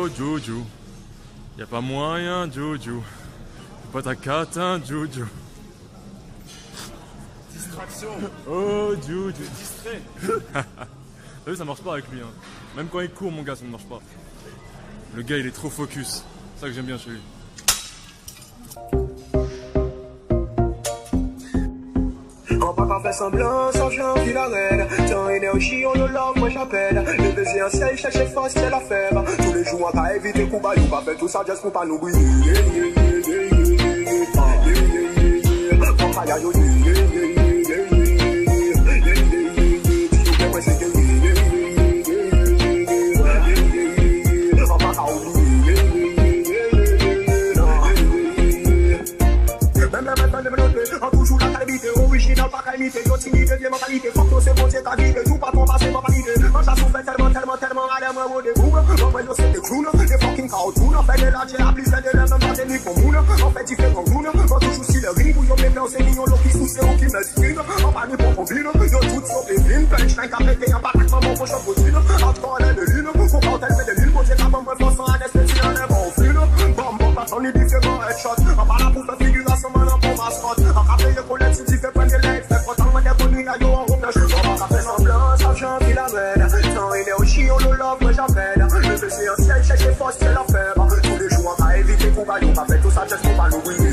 Oh, Juju. Y'a pas moyen, Juju. Pas ta carte, hein, Juju. Distraction. Oh, Juju. Distrait. T'as vu, ça marche pas avec lui. Hein. Même quand il court, mon gars, ça ne marche pas. Le gars, il est trop focus. C'est ça que j'aime bien chez lui. On va pas faire semblant, sans chant qui la reine. Tant énergie, on le love, moi j'appelle. Le deuxième ciel, chercher force, c'est la fève. Tous les jours, on va éviter qu'on va nous pas faire tout ça, juste pour pas nous brûler. On va y aller. En toujours la qualité, original, pas qualité, yo timide, bien mentalité, faut que c'est bon, c'est ta vie, tout pas ton passé, ma valide. En chasse, on fait tellement, allez, moi, des boules, on va nous, c'est des clowns, des fucking cartoons, on fait de la j'ai appris, c'est de la même pandémie pour moune, on fait différents clowns, on touche aussi le ring, où y'en met plein, c'est mignon, l'eau qui sous, c'est où qui me spin, on parle de pour combine, yo tout sur les vignes, plein de chien qui a pété, un patate, maman, mon chapeau de lune, encore l'air de lune, faut quand elle fait de lune, pour dire ta maman, forçant à l'espèce, on est bon fine, bam, passe, on est différents headshots, on parle pour faire figuration, maintenant, pour mascotte, on rappelle les collègues, si tu fais prendre les legs, fait pourtant, on est connu, à yo, on roule, je suis on va faire semblant, ça change, il amène, sans énergie, on le love, moi j'appelle, le deuxième ciel, chercher force, c'est la fève, tous les jours, on va éviter qu'on va nous, on va faire tout ça, juste pour pas nous brûler.